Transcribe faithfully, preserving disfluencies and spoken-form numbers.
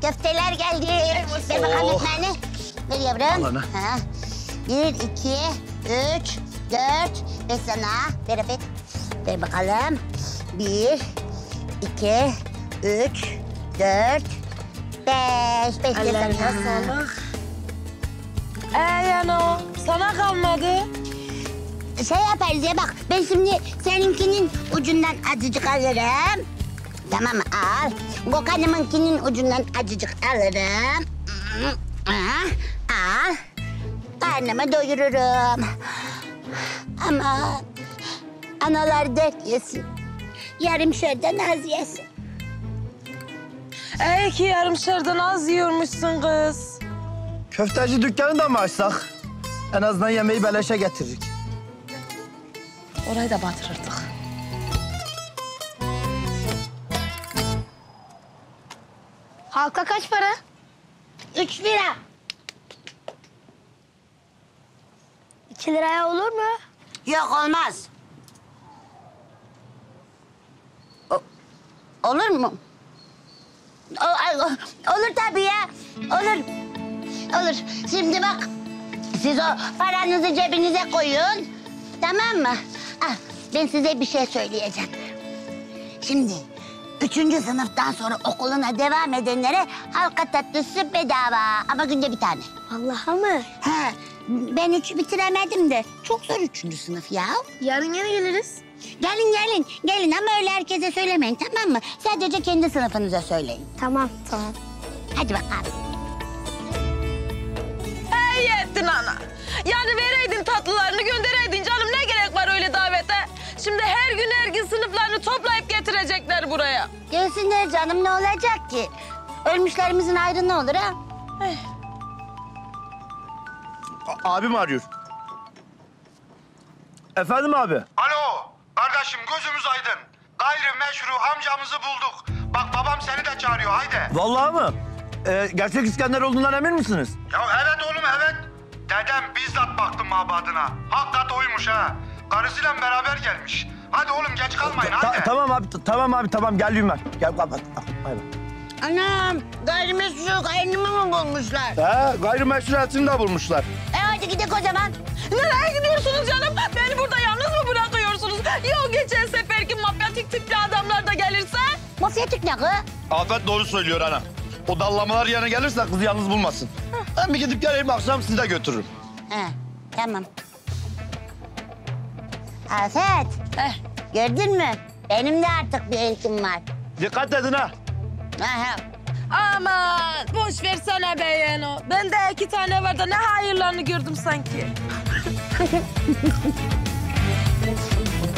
köfteler geldi. Ver bakalım Oh. ekmeğini. Ver yavrum. Al ana. Ha. Bir, iki, üç, dört. Ver sana. Ver Afet. Ver bakalım. Bir, iki, üç, dört, beş. Beş de sana. sağlık. Ee yani o sana kalmadı. Şey yaparız ya bak. Ben şimdi seninkinin ucundan azıcık alırım. Tamam mı? Al. Gökhan'ımınkinin ucundan azıcık alırım. Ah, al. Karnımı doyururum. Ama analar dört yesin. Yarım şerden az yesin. İyi ki yarımşardan az yiyormuşsun kız. Köfteci dükkanı da mı açsak? En azından yemeği beleşe getiririk. Orayı da batırırdık. Halka kaç para? Üç lira. İki liraya olur mu? Yok olmaz. O- olur mu? O- o- olur tabii ya. Olur. Olur. Şimdi bak. Siz o paranızı cebinize koyun. Tamam mı? Ah, ben size bir şey söyleyeceğim. Şimdi üçüncü sınıftan sonra okuluna devam edenlere halka tatlısı bedava. Ama günde bir tane. Allah'a mı? Ha, ben üç bitiremedim de. Çok zor üçüncü sınıf ya. Yarın yine geliriz. Gelin gelin. Gelin ama öyle herkese söylemeyin tamam mı? Sadece kendi sınıfınıza söyleyin. Tamam, tamam. Hadi bakalım. İyi ettin ana. Yani vereydin tatlılarını göndereydin canım. Ne gerek var öyle davete? Şimdi her gün her gün sınıflarını toplayıp getirecekler buraya. Gelsinler canım ne olacak ki? Ölmüşlerimizin ayrı ne olur ha? Eh. A- abim arıyor. Efendim abi? Alo, kardeşim gözümüz aydın. Gayrimeşru amcamızı bulduk. Bak babam seni de çağırıyor, haydi. Vallahi mı? Ee, gerçek İskender olduğundan emin misiniz? Ya evet oğlum, evet. Dedem bizzat baktım mabadına. Hakikat oymuş ha. Karısıyla beraber gelmiş. Hadi oğlum geç kalmayın, Ta- hadi. tamam abi, t- tamam abi, tamam. Geliyorum ben. Gel, kapat. Haydi. Anam gayrimeşru kaynımı mı bulmuşlar? He, gayrimeşruiyetini de bulmuşlar. E hadi gidelim o zaman. Nereye gidiyorsunuz canım? Beni burada yalnız mı bırakıyorsunuz? Ya geçen seferki mafyatik tipli adamlar da gelirse? Mafyatik ne kız? Afet doğru söylüyor ana. O dallamalar yerine gelirse kızı yalnız bulmasın. Ben bir gidip geleyim, akşam sizi de götürürüm. He tamam. Afet Eh. gördün mü? Benim de artık bir eltim var. Dikkat edin ha. Aha. Aman boş versene be yeğeno. Bende iki tane var da ne hayırlarını gördüm sanki.